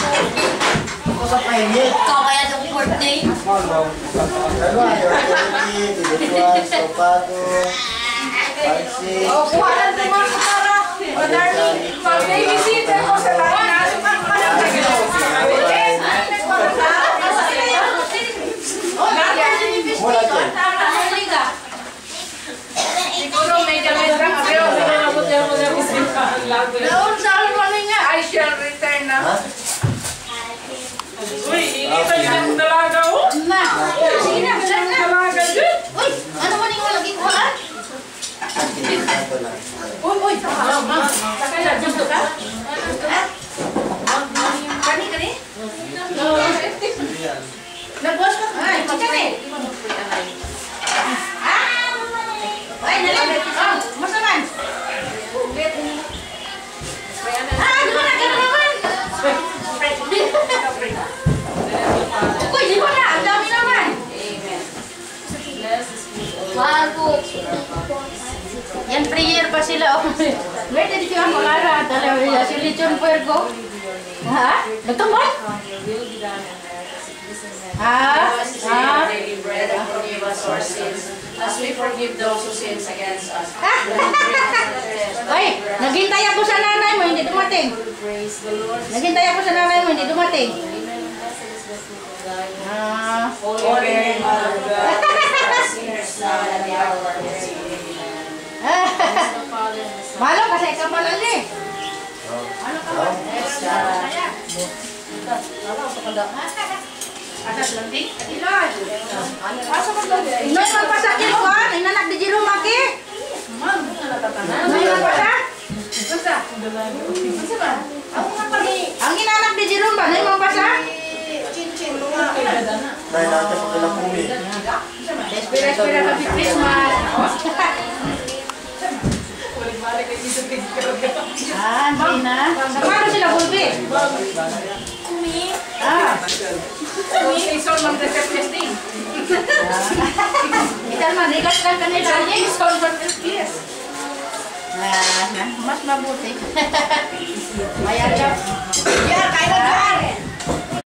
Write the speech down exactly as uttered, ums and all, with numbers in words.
Ikaw kaya itong birthday? Dalawa, yung Titi, Sopato, Pansi. O, kuha lang ito mga kapara. Madarmi, mag-babysitter ko sa tanas. Siguro may damit lang. Pero sinanabot niya mo na bisita. Noon sa almanin nga, I shall return na. Uy, inita niyo na kung dalaga o? Na! Sige na, balang na! Dalaga dyan? Uy! Ano mo nang lagi ko ha? Uy, uy! Sakay na, dyan ka? Kani, kani? Nag-wash ka? Ay, kani! Ha? Ay, nalang! Oh, masaman! Ah, di ba na? Gano'n naman! Uy, di ba na? Ang dami naman! Bago! Yan, prayer pa sila. Wait, hindi ko ang malara. Talaga, si Lichon Puerco. Ha? Nagtumbay? Ah? Ah? Bread and forgive us our sins, as we forgive those who sins against us. Ay, naghintay ako sa nanay mo, hindi dumating. Naghintay ako sa nanay mo, hindi dumating. Ah, Holy Mary, Mother of God, sinners now and at the hour of our death. malo kasi ikaw pa lang eh. Ano ka ba? Atas lantik? Ilan? Asa ka ba? Inoy man pasakit ko ah, inanak di jiro maki. Ma'am, ano natatanan? Inoy man pasak? Basta? Basta ba? Ako nga pagi. Ang inanak di jiro ba? Inoy man pasak? Chin-chin mo nga. Dahil natin sa kailang kumi. Espera-espera ka Christmas. Balik-balik kayo dito picture. Ah, hindi na. Paano sila bulbi? Kumi. Ah. Kumi. Ison mang testing. Ital man, rigas lang kanila. Ison mang testing. Ah, mas mabuti. Mayat ka. Yeah, kaya na.